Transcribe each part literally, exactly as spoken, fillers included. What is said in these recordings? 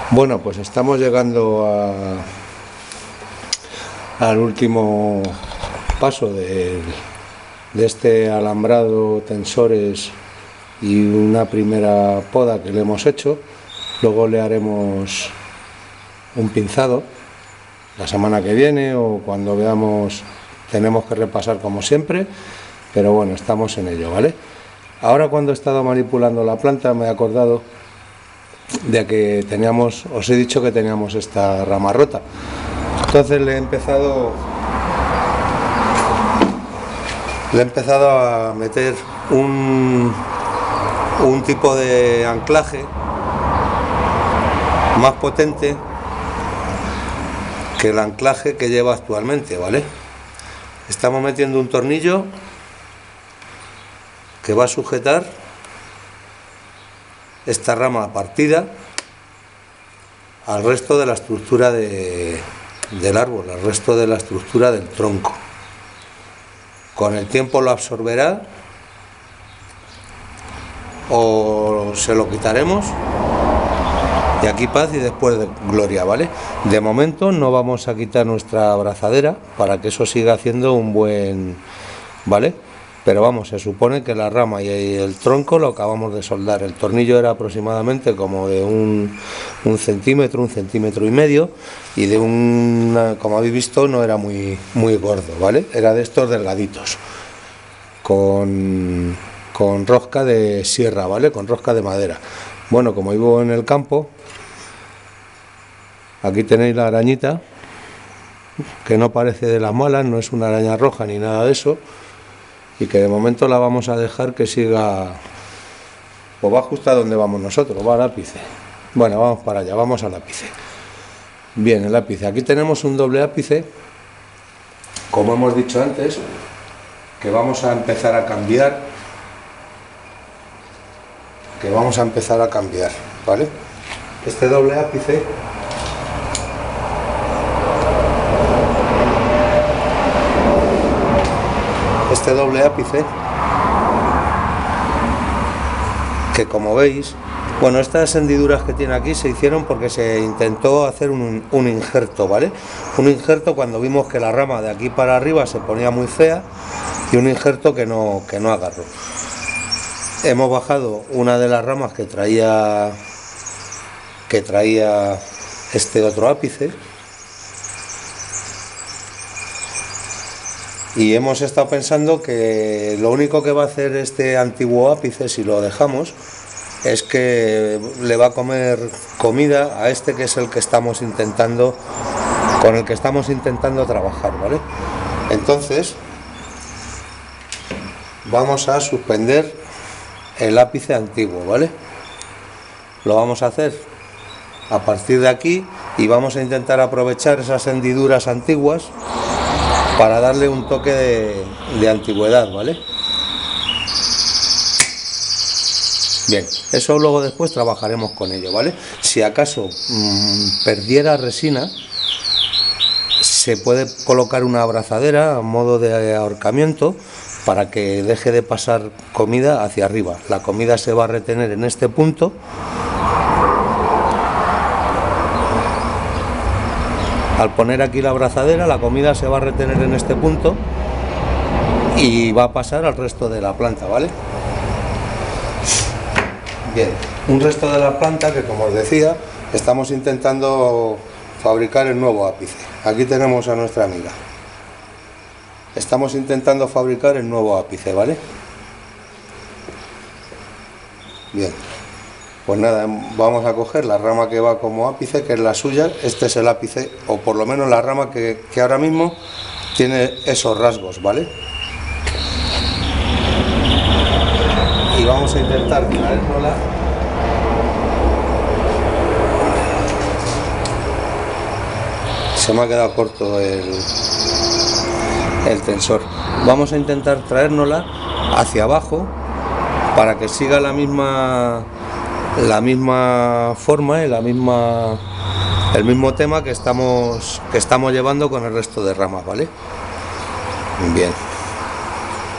Bueno, pues estamos llegando a, al último paso de, de este alambrado, tensores y una primera poda que le hemos hecho. Luego le haremos un pinzado la semana que viene o cuando veamos. Tenemos que repasar como siempre, pero bueno, estamos en ello, ¿vale? Ahora, cuando he estado manipulando la planta, me he acordado de que teníamos, os he dicho que teníamos esta rama rota. Entonces le he empezado le he empezado a meter un, un tipo de anclaje más potente que el anclaje que lleva actualmente, ¿vale? Estamos metiendo un tornillo que va a sujetar esta rama partida al resto de la estructura de, del árbol, al resto de la estructura del tronco. Con el tiempo lo absorberá o se lo quitaremos y aquí paz y después de gloria, ¿vale? De momento no vamos a quitar nuestra abrazadera para que eso siga haciendo un buen, ¿vale? Pero vamos, se supone que la rama y el tronco lo acabamos de soldar. El tornillo era aproximadamente como de un, un centímetro, un centímetro y medio, y de un, como habéis visto, no era muy, muy gordo, ¿vale? Era de estos delgaditos, con, con rosca de sierra, ¿vale? Con rosca de madera. Bueno, como vivo en el campo, aquí tenéis la arañita, que no parece de las malas, no es una araña roja ni nada de eso, y que de momento la vamos a dejar que siga, pues va justo a donde vamos nosotros, va al ápice. Bueno, vamos para allá, vamos al ápice. Bien, el ápice, aquí tenemos un doble ápice, como hemos dicho antes, que vamos a empezar a cambiar, que vamos a empezar a cambiar, ¿vale? Este doble ápice este doble ápice que, como veis, bueno, estas hendiduras que tiene aquí se hicieron porque se intentó hacer un, un injerto, ¿vale? Un injerto cuando vimos que la rama de aquí para arriba se ponía muy fea, y un injerto que no, que no agarró. Hemos bajado una de las ramas que traía que traía este otro ápice, y hemos estado pensando que lo único que va a hacer este antiguo ápice, si lo dejamos, es que le va a comer comida a este, que es el que estamos intentando, con el que estamos intentando trabajar, ¿vale? Entonces vamos a suspender el ápice antiguo, ¿vale? Lo vamos a hacer a partir de aquí y vamos a intentar aprovechar esas hendiduras antiguas para darle un toque de, de antigüedad, ¿vale? Bien, eso luego después trabajaremos con ello, ¿vale? Si acaso mmm, perdiera resina, se puede colocar una abrazadera a modo de ahorcamiento para que deje de pasar comida hacia arriba. La comida se va a retener en este punto. Al poner aquí la abrazadera, la comida se va a retener en este punto y va a pasar al resto de la planta, ¿vale? Bien, un resto de la planta que, como os decía, estamos intentando fabricar el nuevo ápice. Aquí tenemos a nuestra amiga. Estamos intentando fabricar el nuevo ápice, ¿vale? Bien. Pues nada, vamos a coger la rama que va como ápice, que es la suya. Este es el ápice, o por lo menos la rama que, que ahora mismo tiene esos rasgos, ¿vale? Y vamos a intentar traérnosla. Se me ha quedado corto el, el tensor. Vamos a intentar traérnosla hacia abajo para que siga la misma la misma forma y la misma el mismo tema que estamos que estamos llevando con el resto de ramas, ¿vale? Bien,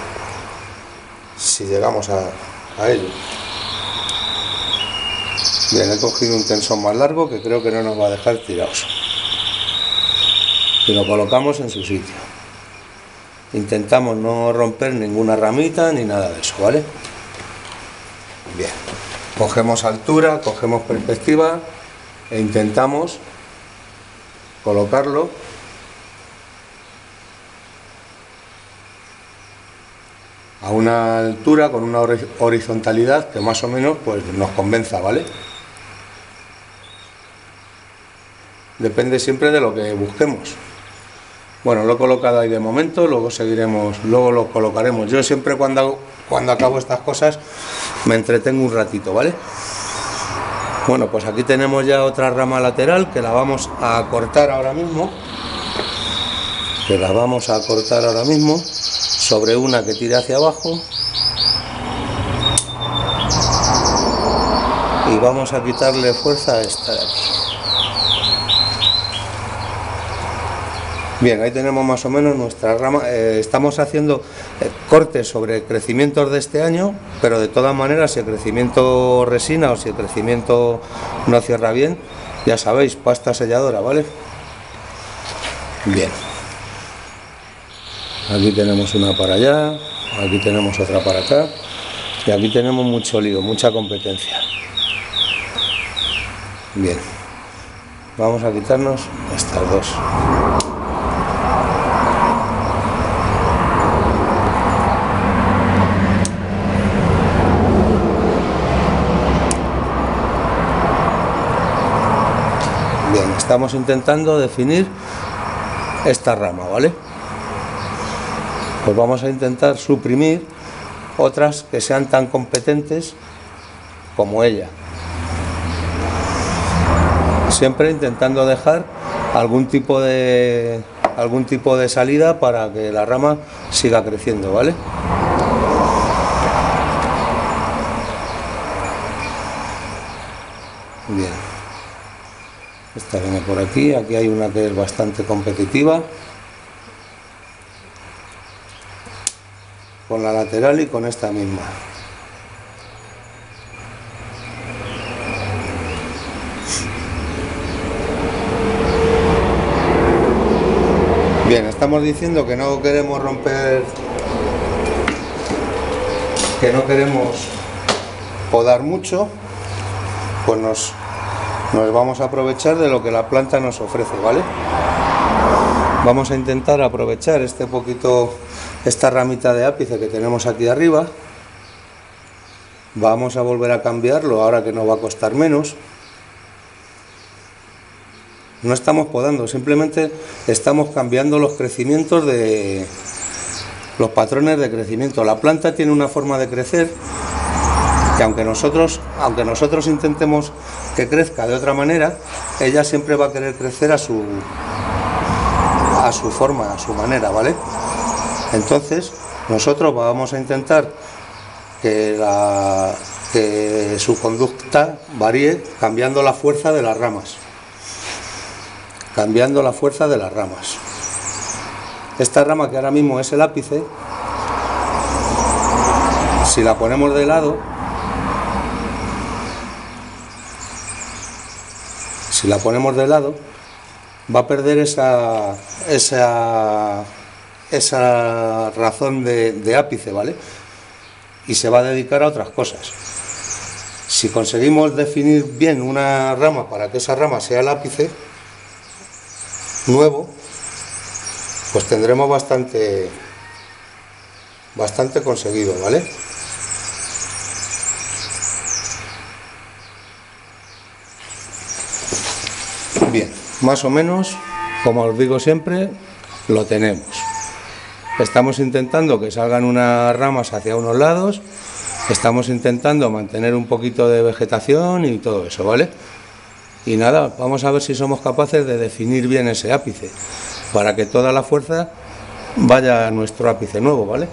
si llegamos a, a ello. Bien, he cogido un tensor más largo que creo que no nos va a dejar tirados. Y lo colocamos en su sitio. Intentamos no romper ninguna ramita ni nada de eso, ¿vale? Bien, cogemos altura, cogemos perspectiva e intentamos colocarlo a una altura con una horizontalidad que más o menos pues nos convenza, ¿vale? Depende siempre de lo que busquemos. Bueno, lo he colocado ahí de momento, luego seguiremos, luego lo colocaremos. Yo siempre cuando, cuando acabo estas cosas me entretengo un ratito, ¿vale? Bueno, pues aquí tenemos ya otra rama lateral que la vamos a cortar ahora mismo. Que la vamos a cortar ahora mismo sobre una que tire hacia abajo. Y vamos a quitarle fuerza a esta de aquí. Bien, ahí tenemos más o menos nuestra rama. Eh, estamos haciendo eh, cortes sobre crecimientos de este año, pero de todas maneras, si el crecimiento resina o si el crecimiento no cierra bien, ya sabéis, pasta selladora, ¿vale? Bien. Aquí tenemos una para allá, aquí tenemos otra para acá, y aquí tenemos mucho lío, mucha competencia. Bien. Vamos a quitarnos estas dos. Bien, estamos intentando definir esta rama, ¿vale? Pues vamos a intentar suprimir otras que sean tan competentes como ella. Siempre intentando dejar algún tipo de algún tipo de salida para que la rama siga creciendo, ¿vale? Bien. Esta viene por aquí, aquí hay una que es bastante competitiva. Con la lateral y con esta misma. Bien, estamos diciendo que no queremos romper, que no queremos podar mucho, pues nos Nos vamos a aprovechar de lo que la planta nos ofrece, ¿vale? Vamos a intentar aprovechar este poquito, esta ramita de ápice que tenemos aquí arriba. Vamos a volver a cambiarlo ahora que nos va a costar menos. No estamos podando, simplemente estamos cambiando los crecimientos de los patrones de crecimiento. La planta tiene una forma de crecer que aunque nosotros, aunque nosotros intentemos que crezca de otra manera, ella siempre va a querer crecer a su a su forma, a su manera, ¿vale? Entonces nosotros vamos a intentar que, la, que su conducta varíe cambiando la fuerza de las ramas, cambiando la fuerza de las ramas. Esta rama que ahora mismo es el ápice, si la ponemos de lado, Si la ponemos de lado, va a perder esa, esa, esa razón de, de ápice, ¿vale? Y se va a dedicar a otras cosas. Si conseguimos definir bien una rama para que esa rama sea el ápice nuevo, pues tendremos bastante, bastante conseguido, ¿vale? Bien, más o menos, como os digo siempre, lo tenemos. Estamos intentando que salgan unas ramas hacia unos lados, estamos intentando mantener un poquito de vegetación y todo eso, ¿vale? Y nada, vamos a ver si somos capaces de definir bien ese ápice, para que toda la fuerza vaya a nuestro ápice nuevo, ¿vale?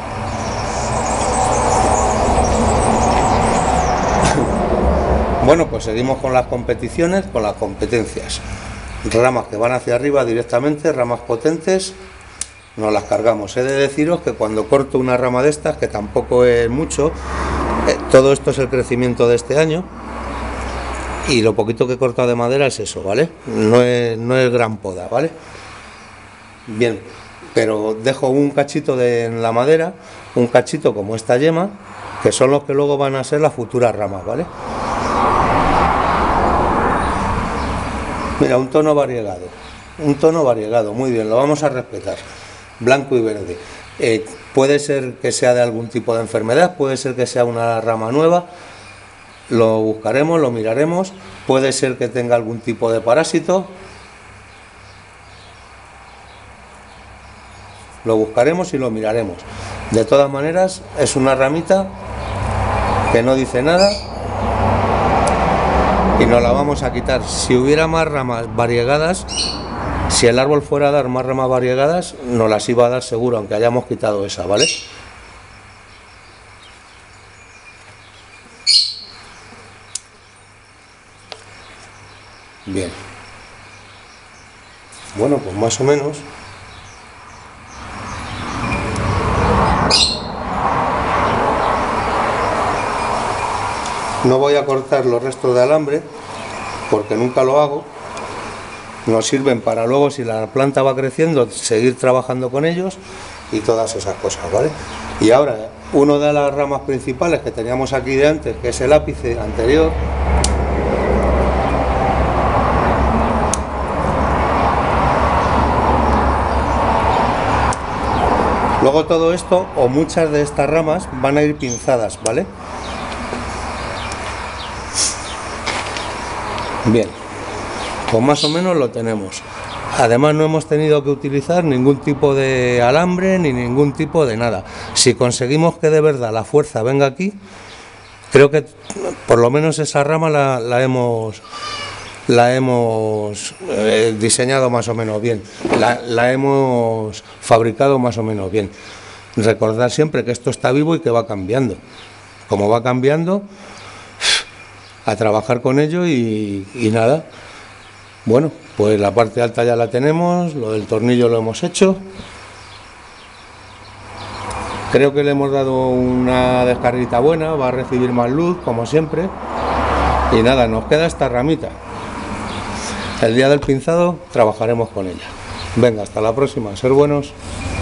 Bueno, pues seguimos con las competiciones, con las competencias. Ramas que van hacia arriba directamente, ramas potentes, nos las cargamos. He de deciros que cuando corto una rama de estas, que tampoco es mucho, eh, todo esto es el crecimiento de este año, y lo poquito que he cortado de madera es eso, ¿vale? No es, no es gran poda, ¿vale? Bien, pero dejo un cachito de en la madera, un cachito como esta yema, que son los que luego van a ser las futuras ramas, ¿vale? Mira, un tono variegado, un tono variegado, muy bien, lo vamos a respetar, blanco y verde. Eh, puede ser que sea de algún tipo de enfermedad, puede ser que sea una rama nueva, lo buscaremos, lo miraremos, puede ser que tenga algún tipo de parásito, lo buscaremos y lo miraremos. De todas maneras, es una ramita que no dice nada y nos la vamos a quitar. Si hubiera más ramas variegadas, si el árbol fuera a dar más ramas variegadas, nos las iba a dar seguro, aunque hayamos quitado esa, ¿vale? Bien. Bueno, pues más o menos. No voy a cortar los restos de alambre, porque nunca lo hago. Nos sirven para luego, si la planta va creciendo, seguir trabajando con ellos y todas esas cosas, ¿vale? Y ahora, una de las ramas principales que teníamos aquí de antes, que es el ápice anterior, luego todo esto, o muchas de estas ramas, van a ir pinzadas, ¿vale? Bien, pues más o menos lo tenemos. Además no hemos tenido que utilizar ningún tipo de alambre ni ningún tipo de nada. Si conseguimos que de verdad la fuerza venga aquí, creo que por lo menos esa rama la, la hemos, la hemos eh, diseñado más o menos bien, la, la hemos fabricado más o menos bien. Recordar siempre que esto está vivo y que va cambiando. Como va cambiando, a trabajar con ello y, y nada. Bueno, pues la parte alta ya la tenemos, lo del tornillo lo hemos hecho. Creo que le hemos dado una descarguita buena, va a recibir más luz, como siempre. Y nada, nos queda esta ramita. El día del pinzado trabajaremos con ella. Venga, hasta la próxima, ser buenos.